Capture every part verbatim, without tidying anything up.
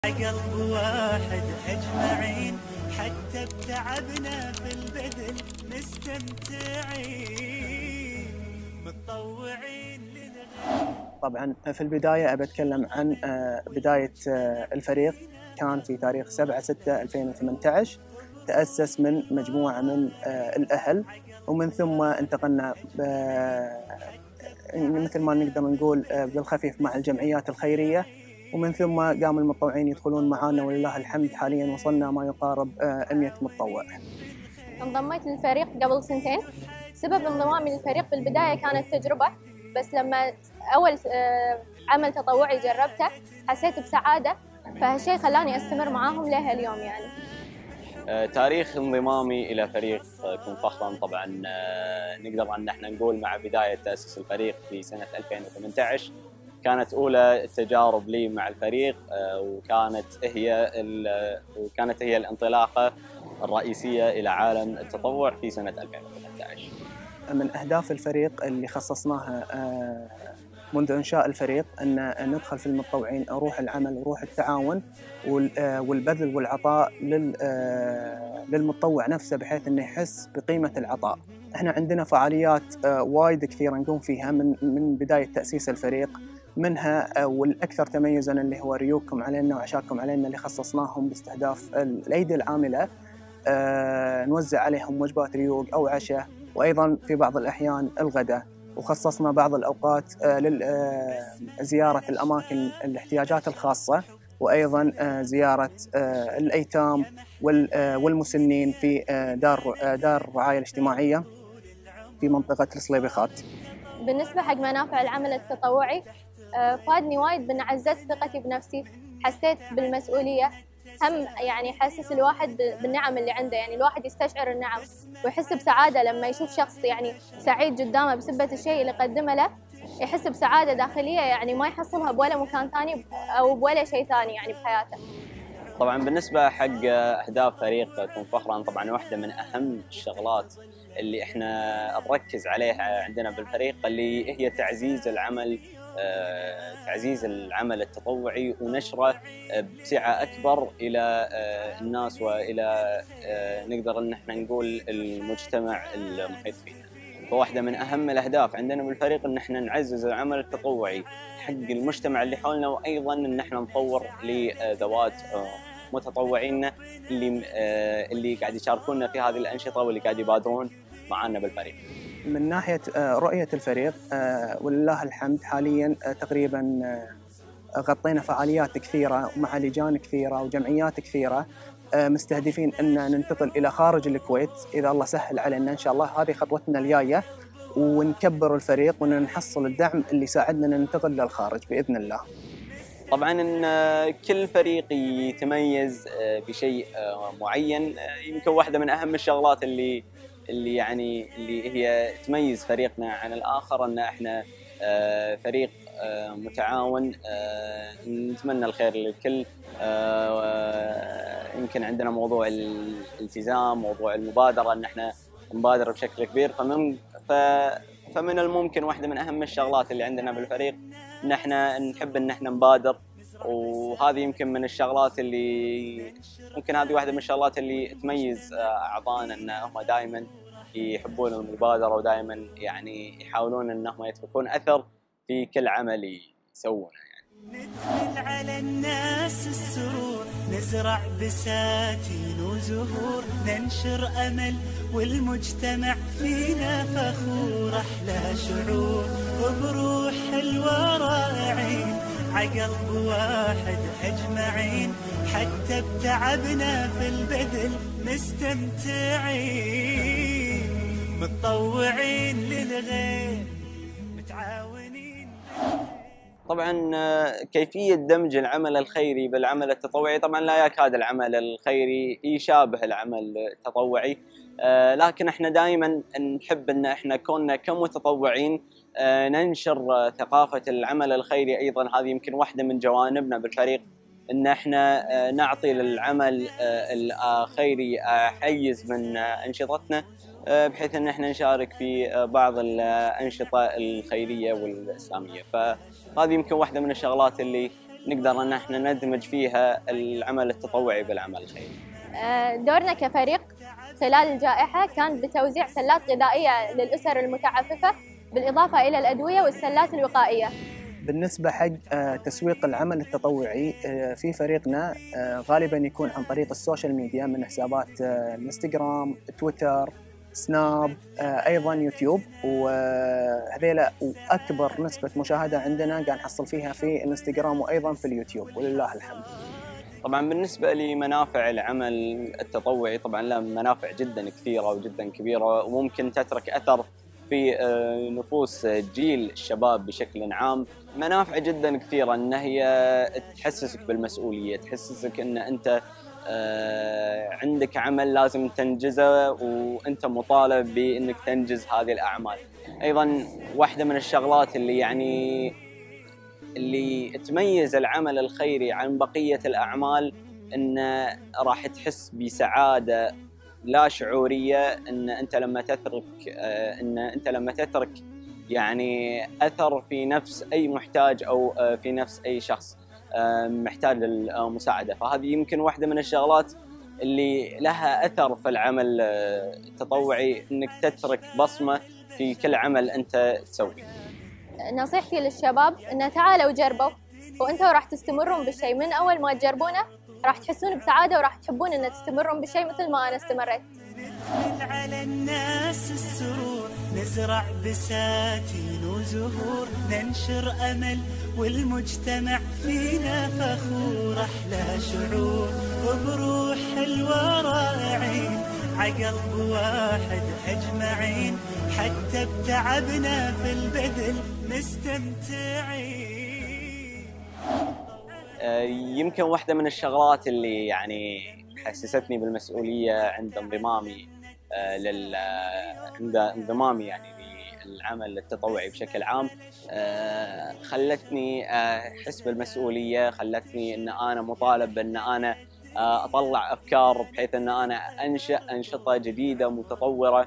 قلب واحد أجمعين، حتى بتعبنا في البذل مستمتعين متطوعين للغير. طبعا في البداية أبي أتكلم عن بداية الفريق. كان في تاريخ سبعة ستة ألفين وثمانية عشر، تأسس من مجموعة من الأهل، ومن ثم انتقلنا مثل ما نقدر نقول بالخفيف مع الجمعيات الخيرية، ومن ثم قام المتطوعين يدخلون معنا ولله الحمد. حاليا وصلنا ما يقارب مئة متطوع. انضميت للفريق قبل سنتين. سبب انضمامي للفريق في البداية كانت تجربة، بس لما أول عمل تطوعي جربته حسيت بسعادة، فهالشيء خلاني أستمر معاهم لها اليوم. يعني تاريخ انضمامي إلى فريق كن فخرا، طبعا نقدر أن احنا نقول مع بداية تأسيس الفريق في سنة ألفين وثمانية عشر كانت أولى التجارب لي مع الفريق، وكانت هي وكانت هي الانطلاقة الرئيسية إلى عالم التطوع في سنة ألفين وثمانية عشر. من أهداف الفريق اللي خصصناها منذ إنشاء الفريق أن ندخل في المتطوعين روح العمل وروح التعاون والبذل والعطاء للمتطوع نفسه، بحيث أنه يحس بقيمة العطاء. احنا عندنا فعاليات وايد كثيرة نقوم فيها من من بداية تأسيس الفريق، منها والأكثر تميزاً اللي هو ريوقكم علينا وعشاقكم علينا، اللي خصصناهم باستهداف الأيدي العاملة. أه نوزع عليهم وجبات ريوق أو عشاء، وأيضاً في بعض الأحيان الغداء. وخصصنا بعض الأوقات أه لزيارة الأماكن الاحتياجات الخاصة، وأيضاً أه زيارة أه الأيتام والمسنين في أه دار أه دار الرعاية الاجتماعية في منطقة الصليبخات. بالنسبة حق منافع العمل التطوعي، فادني وايد بأن عززت ثقتي بنفسي، حسيت بالمسؤولية، هم يعني حسس الواحد بالنعم اللي عنده. يعني الواحد يستشعر النعم ويحس بسعادة لما يشوف شخص يعني سعيد قدامه بسبة الشيء اللي قدمه له، يحس بسعادة داخلية يعني ما يحصلها بولا مكان ثاني أو بولا شيء ثاني يعني بحياته. طبعا بالنسبة حق أهداف فريق كن فخرا، طبعا واحدة من أهم الشغلات اللي احنا نركز عليها عندنا بالفريق اللي هي تعزيز العمل آه، تعزيز العمل التطوعي ونشره بسعة أكبر إلى آه، الناس وإلى آه، نقدر أن احنا نقول المجتمع المحيط فينا. فواحدة من أهم الأهداف عندنا بالفريق أن احنا نعزز العمل التطوعي حق المجتمع اللي حولنا، وأيضا أن احنا نطور لذوات متطوعين اللي اللي قاعد يشاركونا في هذه الأنشطة واللي قاعد يبادرون معنا بالفريق. من ناحية رؤية الفريق ولله الحمد حالياً تقريباً غطينا فعاليات كثيرة مع لجان كثيرة وجمعيات كثيرة، مستهدفين أن ننتقل إلى خارج الكويت إذا الله سهل علينا إن شاء الله. هذه خطوتنا الجاية، ونكبر الفريق ونحصل الدعم اللي يساعدنا ننتقل للخارج بإذن الله. طبعاً إن كل فريق يتميز بشيء معين. يمكن واحدة من أهم الشغلات اللي اللي يعني اللي هي تميز فريقنا عن الآخر أن احنا فريق متعاون، نتمنى الخير للكل. يمكن عندنا موضوع الالتزام، موضوع المبادرة، أن احنا نبادر بشكل كبير. فمن فمن الممكن واحدة من أهم الشغلات اللي عندنا بالفريق أن احنا نحب أن احنا نبادر، وهذه يمكن من الشغلات اللي ممكن هذه واحدة من الشغلات اللي تميز أعضائنا، أن هم دائما يحبون المبادرة ودائما يعني يحاولون أنهم يتركون أثر في كل عمل يسوونه. يعني ندخل على الناس السرور، نزرع بساتين وزهور، ننشر أمل والمجتمع فينا فخور. أحلى شعور وبروح الوراعين، عقلب واحد أجمعين، حتى بتعبنا في البذل مستمتعين متطوعين للغير متعاونين. طبعا كيفية دمج العمل الخيري بالعمل التطوعي، طبعا لا يكاد العمل الخيري يشابه العمل التطوعي، لكن احنا دائما نحب ان احنا كوننا كمتطوعين ننشر ثقافة العمل الخيري. ايضا هذه يمكن واحدة من جوانبنا بالفريق، ان احنا نعطي للعمل الخيري حيز من انشطتنا، بحيث ان احنا نشارك في بعض الانشطة الخيرية والاسلامية. فهذه يمكن واحدة من الشغلات اللي نقدر ان احنا ندمج فيها العمل التطوعي بالعمل الخيري. دورنا كفريق خلال الجائحة كان بتوزيع سلات غذائية للأسر المتعففة بالإضافة إلى الأدوية والسلات الوقائية. بالنسبة حق تسويق العمل التطوعي في فريقنا غالبا يكون عن طريق السوشيال ميديا من حسابات الانستغرام، تويتر، سناب، أيضا يوتيوب، وهذيلا وأكبر نسبة مشاهدة عندنا قاعد نحصل فيها في الانستغرام وأيضا في اليوتيوب ولله الحمد. طبعا بالنسبة لمنافع العمل التطوعي طبعا له منافع جدا كثيرة وجدا كبيرة وممكن تترك أثر في نفوس جيل الشباب بشكل عام. منافع جدا كثيرة ان هي تحسسك بالمسؤولية، تحسسك ان انت عندك عمل لازم تنجزه وانت مطالب بانك تنجز هذه الاعمال. ايضا واحدة من الشغلات اللي يعني اللي تميز العمل الخيري عن بقية الاعمال ان راح تحس بسعادة لا شعورية ان انت لما تترك ان انت لما تترك يعني اثر في نفس اي محتاج او في نفس اي شخص محتاج للمساعدة. فهذه يمكن واحدة من الشغلات اللي لها اثر في العمل التطوعي، انك تترك بصمة في كل عمل انت تسويه. نصيحتي للشباب انه تعالوا جربوا وانتوا راح تستمرون بالشيء، من اول ما تجربونه راح تحسون بسعادة وراح تحبون ان تستمرون بالشيء مثل ما انا استمريت. ندخل على الناس السرور، نزرع بساتين وزهور، ننشر امل والمجتمع فينا فخور. احلى شعور وبروح حلوة رائعين، عقلب واحد اجمعين، حتى بتعبنا في البذل مستمتعين. يمكن واحدة من الشغلات اللي يعني حسستني بالمسؤولية عند انضمامي لل عند انضمامي يعني للعمل التطوعي بشكل عام، خلتني أحس بالمسؤولية، خلتني أن أنا مطالب بأن أنا أطلع أفكار بحيث أن أنا أنشأ أنشطة جديدة متطورة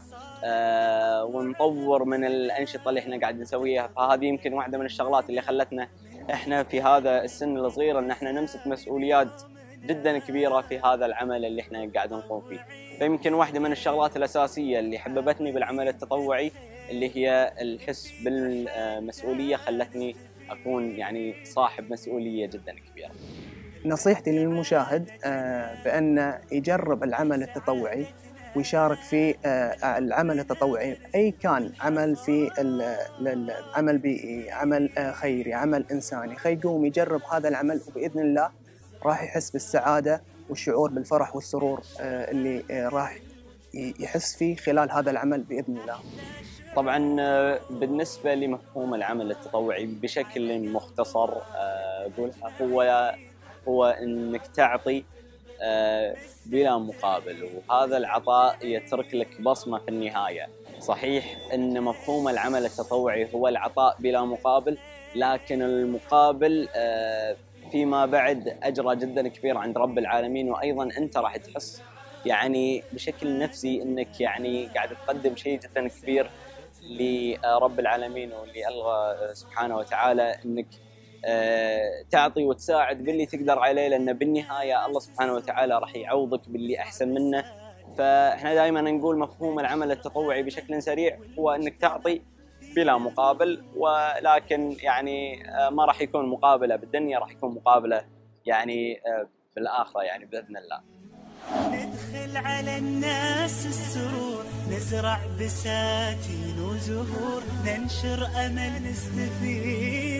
ونطور من الأنشطة اللي إحنا قاعد نسويها. فهذه يمكن واحدة من الشغلات اللي خلتنا إحنا في هذا السن الصغير أن إحنا نمسك مسؤوليات جدا كبيرة في هذا العمل اللي إحنا قاعد نقوم فيه. فيمكن واحدة من الشغلات الأساسية اللي حببتني بالعمل التطوعي اللي هي الحس بالمسؤولية، خلتني أكون يعني صاحب مسؤولية جدا كبيرة. نصيحتي للمشاهد بأن يجرب العمل التطوعي ويشارك في العمل التطوعي، أي كان عمل في العمل بيئي، عمل خيري، عمل إنساني، خيقوم يجرب هذا العمل وبإذن الله راح يحس بالسعادة والشعور بالفرح والسرور اللي راح يحس فيه خلال هذا العمل بإذن الله. طبعا بالنسبة لمفهوم العمل التطوعي بشكل مختصر أقولها هو هو أنك تعطي بلا مقابل، وهذا العطاء يترك لك بصمة في النهاية. صحيح أن مفهوم العمل التطوعي هو العطاء بلا مقابل، لكن المقابل فيما بعد أجرى جدا كبير عند رب العالمين، وأيضا أنت راح تحس يعني بشكل نفسي أنك يعني قاعد تقدم شيء جدا كبير لرب العالمين ولله سبحانه وتعالى، أنك تعطي وتساعد باللي تقدر عليه، لأن بالنهاية الله سبحانه وتعالى راح يعوضك باللي أحسن منه. فإحنا دائما نقول مفهوم العمل التطوعي بشكل سريع هو أنك تعطي بلا مقابل، ولكن يعني ما راح يكون مقابلة بالدنيا، راح يكون مقابلة يعني في الآخرة يعني بإذن الله. ندخل على الناس السرور، نزرع بساتين وزهور، ننشر أمل نستفيد